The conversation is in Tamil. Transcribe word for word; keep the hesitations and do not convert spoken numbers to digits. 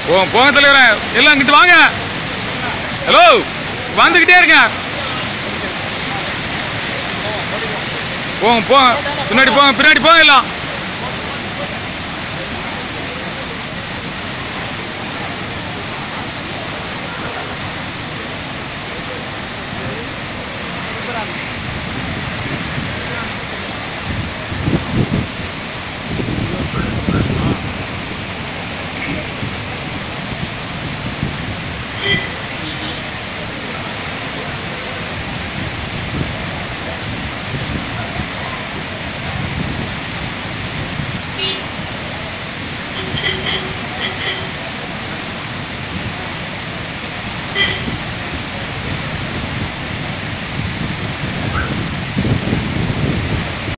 போங்க போங்க தலைவரே, எல்லாம் இங்கிட்டு வாங்க. ஹலோ, வந்துகிட்டே இருங்க. போங்க போங்க, பின்னாடி போங்க, பின்னாடி போங்க எல்லாம்.